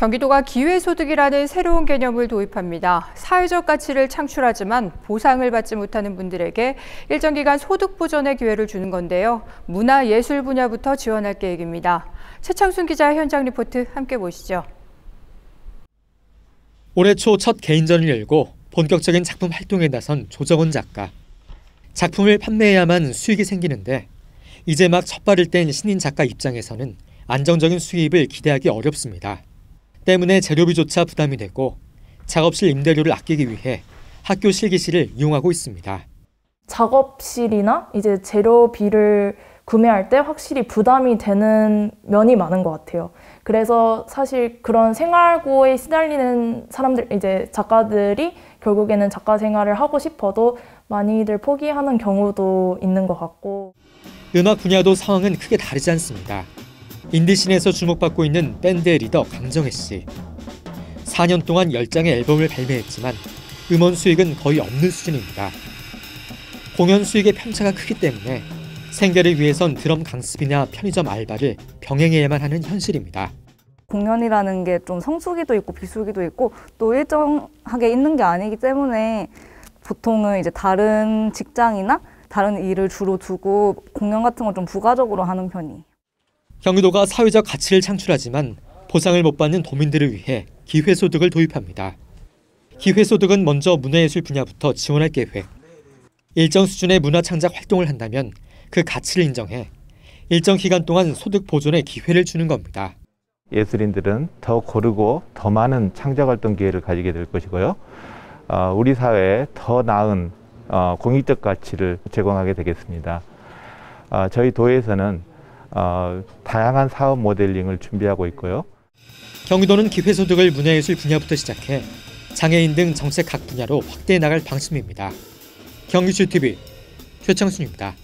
경기도가 기회소득이라는 새로운 개념을 도입합니다. 사회적 가치를 창출하지만 보상을 받지 못하는 분들에게 일정 기간 소득 보전의 기회를 주는 건데요. 문화예술 분야부터 지원할 계획입니다. 최창순 기자 현장 리포트 함께 보시죠. 올해 초 첫 개인전을 열고 본격적인 작품 활동에 나선 조정원 작가. 작품을 판매해야만 수익이 생기는데 이제 막 첫발을 뗀 신인 작가 입장에서는 안정적인 수입을 기대하기 어렵습니다. 때문에 재료비조차 부담이 되고 작업실 임대료를 아끼기 위해 학교 실기실을 이용하고 있습니다. 작업실이나 이제 재료비를 구매할 때 확실히 부담이 되는 면이 많은 것 같아요. 그래서 사실 그런 생활고에 시달리는 사람들, 이제 작가들이 결국에는 작가 생활을 하고 싶어도 많이들 포기하는 경우도 있는 것 같고. 음악 분야도 상황은 크게 다르지 않습니다. 인디씬에서 주목받고 있는 밴드의 리더 강정혜 씨. 4년 동안 10장의 앨범을 발매했지만 음원 수익은 거의 없는 수준입니다. 공연 수익의 편차가 크기 때문에 생계를 위해선 드럼 강습이나 편의점 알바를 병행해야만 하는 현실입니다. 공연이라는 게 좀 성수기도 있고 비수기도 있고 또 일정하게 있는 게 아니기 때문에 보통은 이제 다른 직장이나 다른 일을 주로 두고 공연 같은 걸 좀 부가적으로 하는 편이에요. 경기도가 사회적 가치를 창출하지만 보상을 못 받는 도민들을 위해 기회소득을 도입합니다. 기회소득은 먼저 문화예술 분야부터 지원할 계획. 일정 수준의 문화창작 활동을 한다면 그 가치를 인정해 일정 기간 동안 소득 보존의 기회를 주는 겁니다. 예술인들은 더 고르고 더 많은 창작활동 기회를 가지게 될 것이고요. 우리 사회에 더 나은 공익적 가치를 제공하게 되겠습니다. 저희 도에서는 다양한 사업 모델링을 준비하고 있고요. 경기도는 기회소득을 문화예술 분야부터 시작해 장애인 등 정책 각 분야로 확대해 나갈 방침입니다. 경기주TV 최창순입니다.